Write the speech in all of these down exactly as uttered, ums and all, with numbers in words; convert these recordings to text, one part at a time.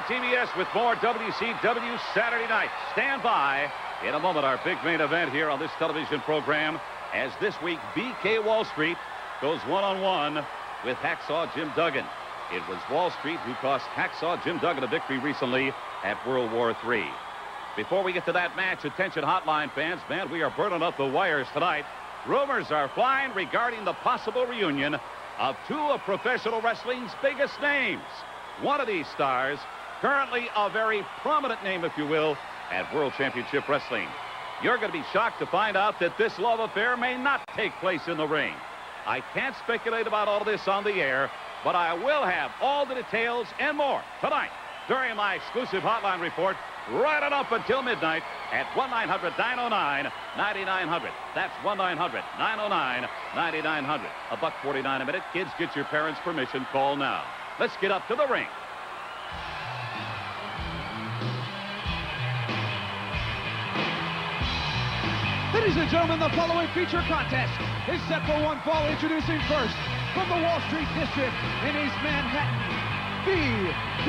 T V S with more W C W Saturday night. Stand by. In a moment, our big main event here on this television program, as this week B K Wallstreet goes one-on-one with Hacksaw Jim Duggan. It was Wallstreet who cost Hacksaw Jim Duggan a victory recently at World War Three. Before we get to that match, attention hotline fans, man, we are burning up the wires tonight. Rumors are flying regarding the possible reunion of two of professional wrestling's biggest names. One of these stars, currently a very prominent name, if you will, at World Championship Wrestling. You're going to be shocked to find out that this love affair may not take place in the ring. I can't speculate about all this on the air, but I will have all the details and more tonight during my exclusive hotline report right on up until midnight at one nine hundred nine oh nine nine nine hundred. That's one nine hundred nine oh nine nine nine hundred. A buck forty-nine a minute. Kids, get your parents' permission. Call now. Let's get up to the ring. Ladies and gentlemen, the following feature contest is set for one fall. Introducing first from the Wallstreet district in East Manhattan, B K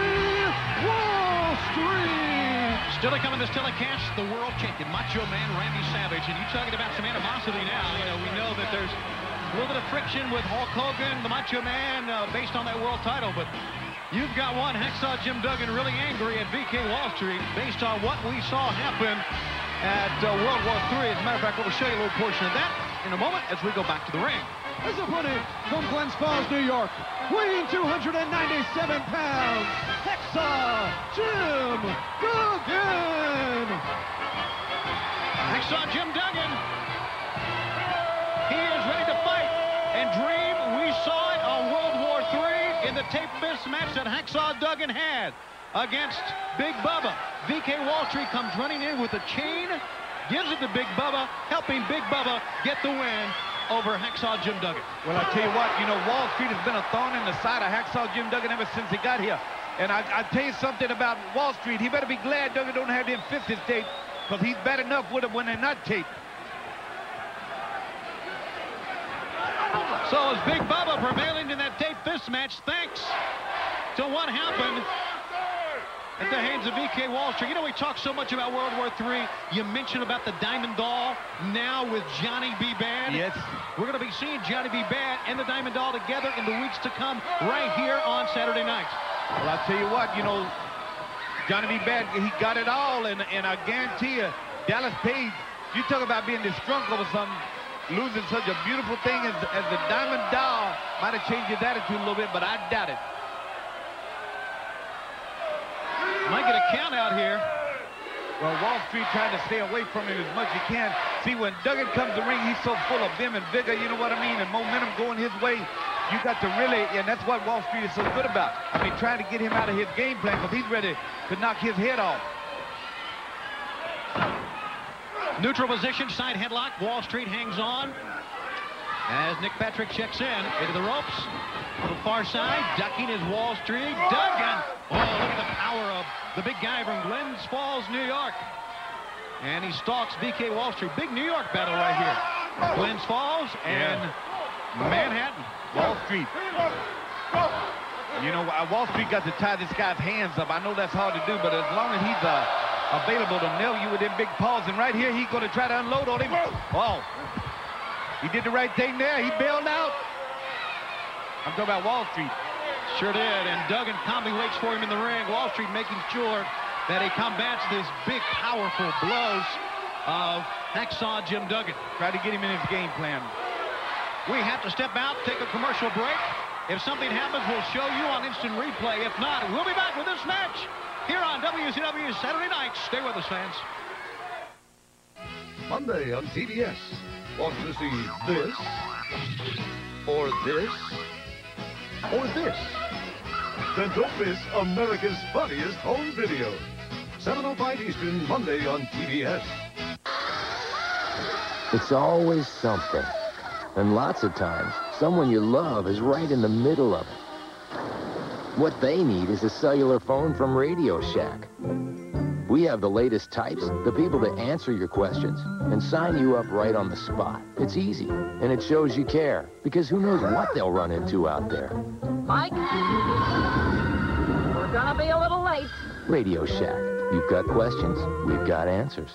Wallstreet. Still to come in this telecast, the world champion, Macho Man Randy Savage. And you talking about some animosity now. You know, we know that there's a little bit of friction with Hulk Hogan, the Macho Man, uh, based on that world title. But you've got one, Hacksaw Jim Duggan, really angry at B K Wallstreet based on what we saw happen at uh, World War Three. As a matter of fact, we'll show you a little portion of that in a moment as we go back to the ring. His opponent from Glens Falls, New York, weighing two hundred ninety-seven pounds, Hacksaw Jim Duggan. Hacksaw Jim Duggan. He is ready to fight. And Dream, we saw it on World War Three in the tape fist match that Hacksaw Duggan had against Big Bubba. V K Wallstreet comes running in with a chain, gives it to Big Bubba, helping Big Bubba get the win over Hacksaw Jim Duggan. Well, I tell you what, you know, Wallstreet has been a thorn in the side of Hacksaw Jim Duggan ever since he got here. And I, I tell you something about Wallstreet. He better be glad Duggan don't have them fifties tape, because he's bad enough with them when they're not taped. So is Big Bubba prevailing in that tape fist match, thanks to what happened at the hands of V K Wallstreet. You know, we talk so much about World War Three. You mentioned about the Diamond Doll, now with Johnny B. Bad. Yes. We're going to be seeing Johnny B. Bad and the Diamond Doll together in the weeks to come right here on Saturday night. Well, I'll tell you what, you know, Johnny B. Bad, he got it all, and, and I guarantee you, Dallas Page, you talk about being distraught over something, losing such a beautiful thing as, as the Diamond Doll might have changed his attitude a little bit, but I doubt it. Might get a count out here. Well, Wallstreet trying to stay away from him as much as he can. See, when Duggan comes to the ring, he's so full of vim and vigor, you know what I mean, and momentum going his way. You got to really, and that's what Wallstreet is so good about. I mean, trying to get him out of his game plan, because he's ready to knock his head off. Neutral position, side headlock. Wallstreet hangs on as Nick Patrick checks in into the ropes. On the far side, ducking is Wallstreet. Duggan. Oh, look at the power of the big guy from Glens Falls, New York. And he stalks V K Wallstreet. Big New York battle right here. Glens Falls and yeah. Manhattan. Wallstreet. You know, Wallstreet got to tie this guy's hands up. I know that's hard to do, but as long as he's uh, available to nail you with them big paws, and right here he's going to try to unload on him. Oh, he did the right thing there. He bailed out. I'm talking about Wallstreet. Sure did, and Duggan calmly waits for him in the ring. Wallstreet making sure that he combats these big, powerful blows of Hacksaw Jim Duggan. Try to get him in his game plan. We have to step out, take a commercial break. If something happens, we'll show you on instant replay. If not, we'll be back with this match here on W C W Saturday night. Stay with us, fans. Monday on T V S. Want to see this? Or this? Or this? Then don't miss America's funniest home videos. seven oh five Eastern, Monday on T V S. It's always something. And lots of times, someone you love is right in the middle of it. What they need is a cellular phone from Radio Shack. We have the latest types, the people to answer your questions, and sign you up right on the spot. It's easy, and it shows you care, because who knows what they'll run into out there. Mike? Gonna be a little late. Radio Shack. You've got questions, we've got answers.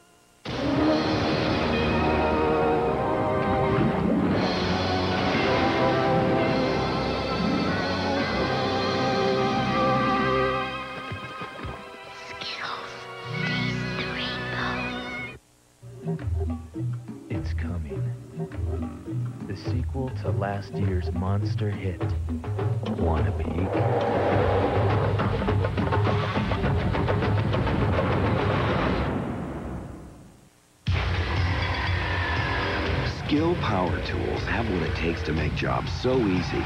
It's coming. The sequel to last year's monster hit. Want a peek? Skill Power Tools have what it takes to make jobs so easy.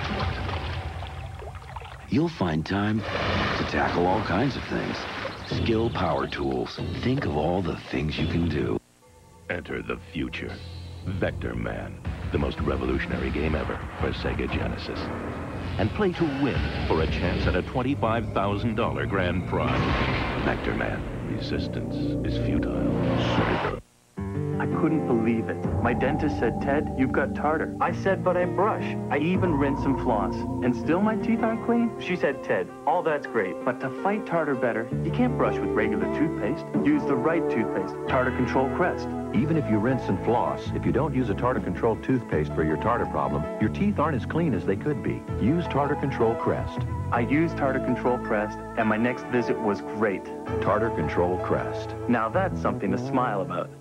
You'll find time to tackle all kinds of things. Skill Power Tools. Think of all the things you can do. Enter the future. Vector Man, the most revolutionary game ever for Sega Genesis. And play to win for a chance at a twenty-five thousand dollar grand prize. Vector Man, resistance is futile. I couldn't believe it. My dentist said, Ted, you've got tartar. I said, but I brush. I even rinse and floss. And still my teeth aren't clean? She said, Ted, all that's great, but to fight tartar better, you can't brush with regular toothpaste. Use the right toothpaste, Tartar Control Crest. Even if you rinse and floss, if you don't use a Tartar Control toothpaste for your tartar problem, your teeth aren't as clean as they could be. Use Tartar Control Crest. I used Tartar Control Crest, and my next visit was great. Tartar Control Crest. Now that's something to smile about.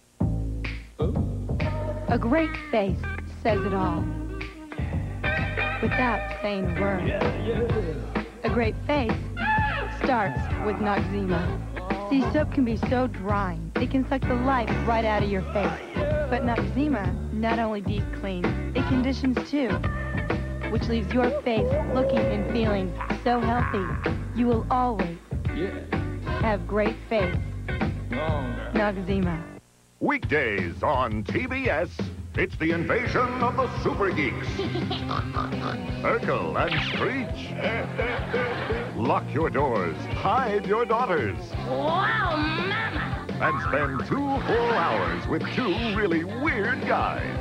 A great face says it all, without saying a word. Yeah, yeah. A great face starts with Noxzema. See, soap can be so drying, it can suck the life right out of your face. But Noxzema not only deep cleans, it conditions too, which leaves your face looking and feeling so healthy, you will always Yeah. have great face. Longer. Noxzema. Weekdays on T B S, it's the invasion of the super geeks. Urkel and Screech. Lock your doors, hide your daughters, Wow, mama! and spend two full hours with two really weird guys.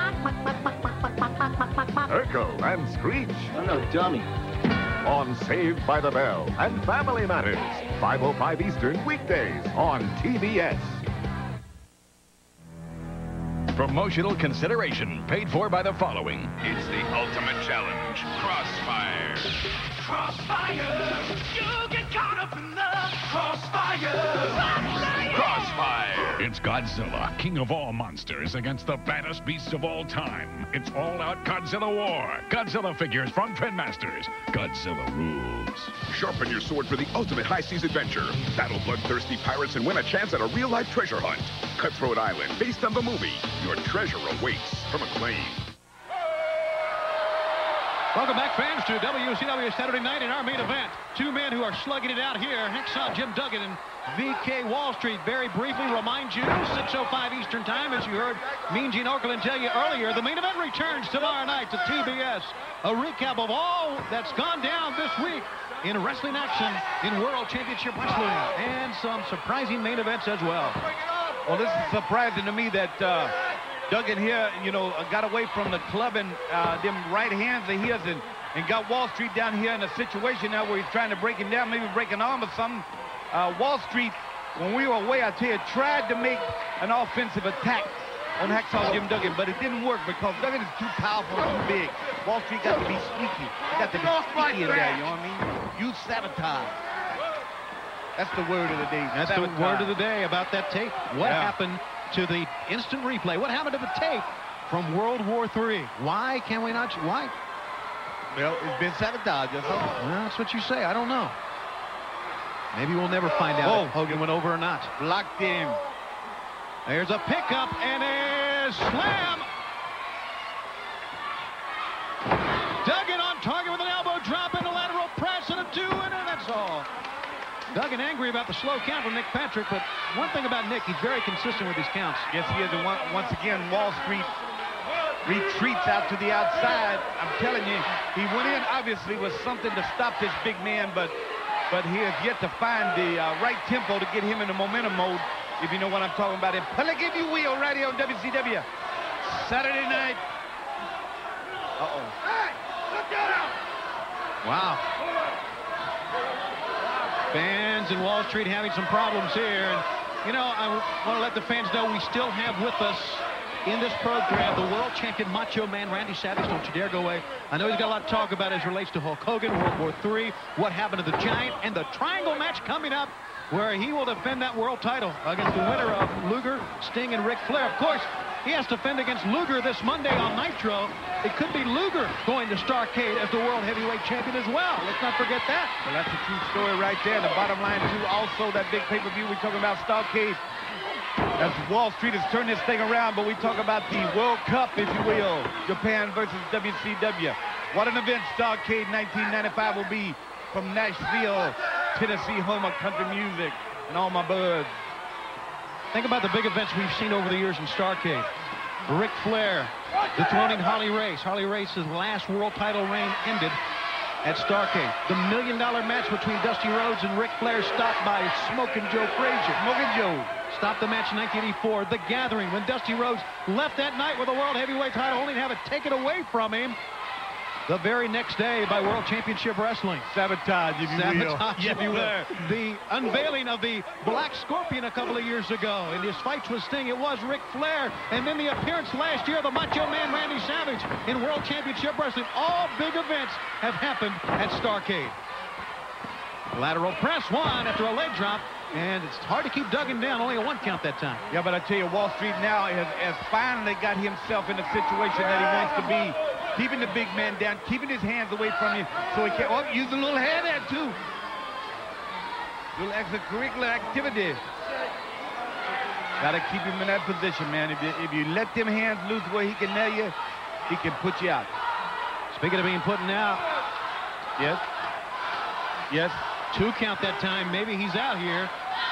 Urkel and Screech I'm no dummy. on Saved by the Bell and Family Matters, five oh five Eastern, weekdays on T B S. Promotional consideration paid for by the following. It's the ultimate challenge, Crossfire. Crossfire! You get caught up in the crossfire! Crossfire! It's Godzilla, king of all monsters, against the baddest beasts of all time. It's all-out Godzilla war. Godzilla figures from Trendmasters. Godzilla rules. Sharpen your sword for the ultimate high-seas adventure. Battle bloodthirsty pirates and win a chance at a real-life treasure hunt. Cutthroat Island, based on the movie. Your treasure awaits from Acclaim. Welcome back, fans, to W C W Saturday Night in our main event. Two men who are slugging it out here, Hacksaw Jim Duggan and V K Wallstreet. Very briefly remind you, six oh five Eastern Time, as you heard Mean Gene Okerlund tell you earlier, the main event returns tomorrow night to T B S. A recap of all that's gone down this week in wrestling action in World Championship Wrestling, and some surprising main events as well. Well, this is surprising to me that uh, Duggan here, you know, got away from the club and uh, them right hands of his and, and got Wallstreet down here in a situation now where he's trying to break him down, maybe break an arm or something. Uh, Wallstreet, when we were away, I tell you, tried to make an offensive attack on Hacksaw Jim Duggan, but it didn't work because Duggan is too powerful and too big. Wallstreet got to be sneaky. He got to be sneaky in there, you know what I mean? Use sabotage. That's the word of the day. That's sabotage. the word of the day about that tape. What Yeah. happened to the instant replay? What happened to the tape from World War Three? Why can we not? Why? Well, it's been sabotaged. That's all. Well, that's what you say. I don't know. Maybe we'll never find out Whoa. if Hogan went over or not. Blocked him. There's a pickup and a slam. Duggan on target with an elbow drop and a lateral press and a two, and that's all. Duggan angry about the slow count from Nick Patrick, but one thing about Nick, he's very consistent with his counts. Yes, he is. And one, once again, Wallstreet retreats out to the outside. I'm telling you, he went in, obviously, with something to stop this big man, but but he has yet to find the uh, right tempo to get him in the momentum mode, if you know what I'm talking about. And Pelic, if you will, right here on W C W. Saturday night. Uh-oh. Wow. Fans in Wall Street having some problems here. And, you know, I want to let the fans know we still have with us in this program the world champion Macho Man Randy Savage. Don't you dare go away. I know he's got a lot to talk about as it relates to Hulk Hogan, World War Three, what happened to the Giant, and the triangle match coming up where he will defend that world title against the winner of Luger, Sting, and Ric Flair. Of course, he has to defend against Luger this Monday on Nitro. It could be Luger going to Starrcade as the world heavyweight champion as well. Let's not forget that. Well, that's a true story right there. The bottom line, too, also that big pay-per-view we're talking about, Starrcade. As Wall Street has turned this thing around, but we talk about the World Cup, if you will. Japan versus W C W. What an event Starrcade nineteen ninety-five will be from Nashville, Tennessee, home of country music and all my buds. Think about the big events we've seen over the years in Starrcade. Ric Flair dethroning Harley Race. Harley Race's last world title reign ended at Starrcade. The million dollar match between Dusty Rhodes and Ric Flair stopped by Smokin' Joe Frazier. Smokin' Joe. Stopped the match in nineteen eighty-four. The Gathering, when Dusty Rhodes left that night with the world heavyweight title, only to have it taken away from him the very next day by World Championship Wrestling. Sabotage, if you Sabotage, will. if you will. The unveiling of the Black Scorpion a couple of years ago. In his fights with Sting, it was Ric Flair. And then the appearance last year of the Macho Man Randy Savage in World Championship Wrestling. All big events have happened at Starrcade. Lateral press, one after a leg drop. And it's hard to keep Duggan down, only a one count that time. Yeah, but I tell you, Wall Street now has, has finally got himself in a situation that he wants to be. Keeping the big man down, keeping his hands away from you so he can, oh, use a little hand there too. Little extracurricular activity. Gotta keep him in that position, man. If you, if you let them hands loose where he can nail you, he can put you out. Speaking of being put out. Yes. Yes. Two count that time. Maybe he's out here.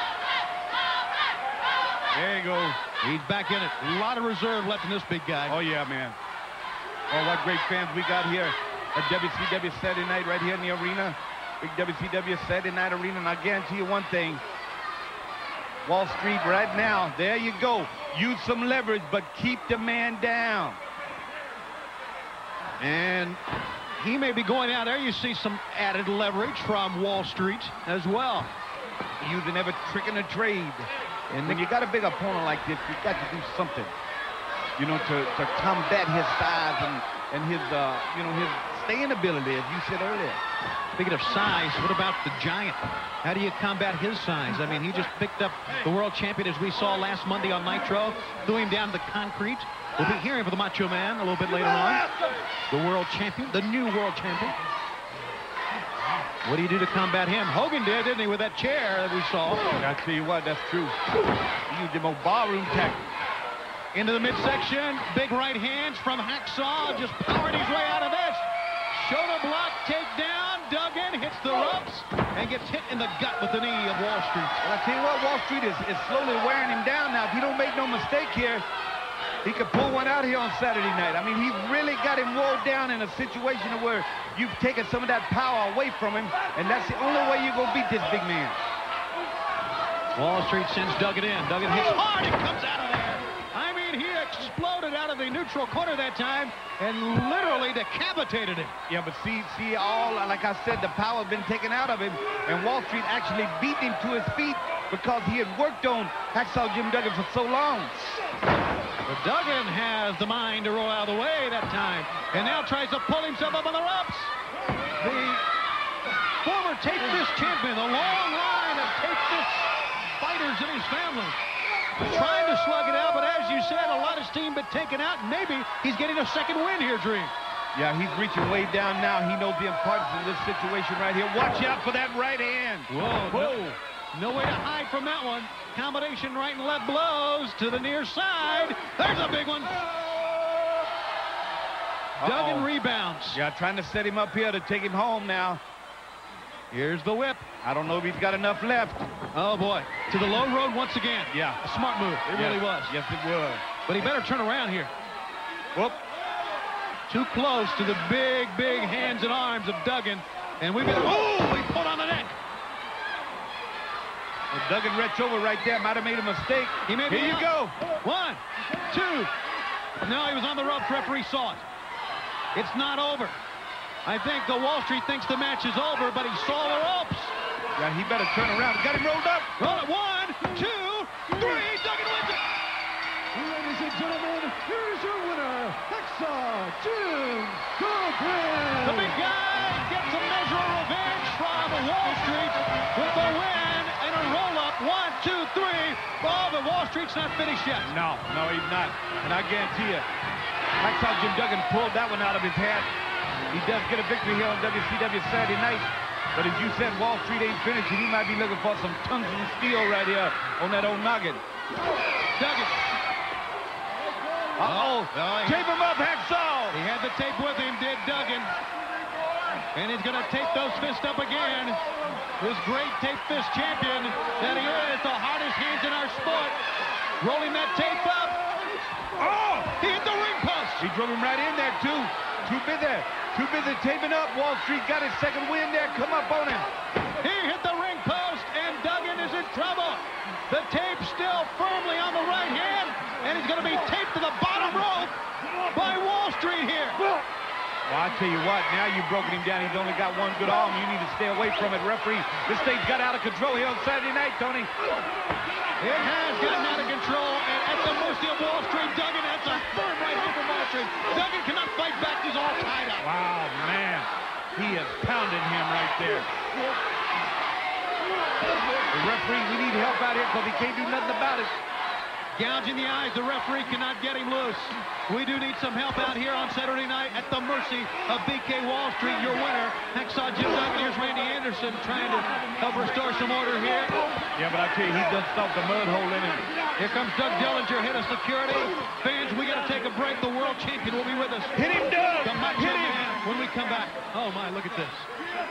There you go. He's back in it. A lot of reserve left in this big guy. Oh, yeah, man. Oh, what great fans we got here at W C W Saturday night right here in the arena. Big W C W Saturday night arena. And I guarantee you one thing. Wall Street right now, there you go. Use some leverage, but keep the man down. And he may be going out there. You see some added leverage from Wall Street as well. Using every trick in the trade. And when you got a big opponent like this, you've got to do something, you know, to, to combat his size and, and his, uh, you know, his staying ability, as you said earlier. Speaking of size, what about the Giant? How do you combat his size? I mean, he just picked up the world champion, as we saw last Monday on Nitro, threw him down to the concrete. We'll be hearing from the Macho Man a little bit later on. The world champion, the new world champion. What do you do to combat him? Hogan did, didn't he, with that chair that we saw? I tell you what, that's true. He used them old barroom tactics. Into the midsection, big right hands from Hacksaw, just powering his way out of this. Shoulder block, takedown. Duggan hits the ropes and gets hit in the gut with the knee of Wall Street. Well, I tell you what, Wall Street is, is slowly wearing him down now. If he don't make no mistake here, he could pull one out here on Saturday night. I mean, he really got him wore down in a situation where you've taken some of that power away from him, and that's the only way you're going to beat this big man. Wall Street sends Duggan in. Duggan hits hard and comes out of there. I mean, he exploded out of the neutral corner that time and literally decapitated him. Yeah, but see, see, all, like I said, the power had been taken out of him, and Wall Street actually beat him to his feet because he had worked on Hacksaw Jim Duggan for so long. But Duggan has the mind to roll out of the way that time, and now tries to pull himself up on the ropes. The former Take This champion, the long line of Take This fighters in his family, trying to slug it out, but as you said, a lot of steam been taken out. Maybe he's getting a second win here, Dream. Yeah, he's reaching way down now. He knows the importance of this situation right here. Watch out for that right hand. Whoa, whoa. No, no way to hide from that one. Combination right and left blows to the near side. There's a big one. Uh-oh. Duggan rebounds. Yeah, trying to set him up here to take him home now. Here's the whip. I don't know if he's got enough left. Oh, boy. To the low road once again. Yeah. A smart move. It yes. really was. Yes, it was. But he better turn around here. Whoop. Too close to the big, big hands and arms of Duggan. And we've got... Oh, he pulled on the neck. Well, Duggan reached over right there. Might have made a mistake. He may Here you go. One, two. No, he was on the ropes. Referee saw it. It's not over. I think the Wall Street thinks the match is over, but he saw the ropes. Yeah, he better turn around. Got him rolled up. Roll it. One, two, three. Duggan wins it. Ladies and gentlemen, here's your winner, Hacksaw Jim Duggan. The big guy gets a measure of revenge from Wallstreet with the win and a roll-up. One, two, three. Oh, but Wallstreet's not finished yet. No, no, he's not. And I guarantee you, Hacksaw Jim Duggan pulled that one out of his hat. He does get a victory here on W C W Saturday night. But as you said, Wallstreet ain't finished, and he might be looking for some tons of steel right here on that old noggin. Duggan. Uh-oh. Oh, tape him up, Hacksaw. He had the tape with him, did Duggan. And he's going to tape those fists up again. This great tape fist champion that he is, the hardest hands in our sport. Rolling that tape up. Oh, he hit the ring post. He drove him right in there, too. Too busy. Too busy taping up. Wallstreet got his second win there. Come up on him. He hit the ring post, and Duggan is in trouble. The tape still firmly on the right hand, and he's going to be taped to the bottom rope by Wallstreet here. Well, I tell you what, now you've broken him down. He's only got one good arm. You need to stay away from it, referee. This thing's got out of control here on Saturday night, Tony. It has gotten out of control, and at the mercy of Wallstreet, Duggan has a firm right hand from Wallstreet. Duggan cannot fight back. He's all tied up. Wow, man. He is pounding him right there. The referee, we need help out here because he can't do nothing about it. Gouging the eyes, the referee cannot get him loose. We do need some help out here on Saturday night at the mercy of B K Wallstreet, your winner. Hacksaw Jim Duggan. Here's Randy Anderson trying to help restore some order here. Yeah, but I tell you, he done stopped the mud hole in him. Here comes Doug Dillinger, head of security. Fans, we got to take a break. The world champion will be with us. Hit him, Doug! The Macho Hit him! Man when we come back. Oh, my, look at this.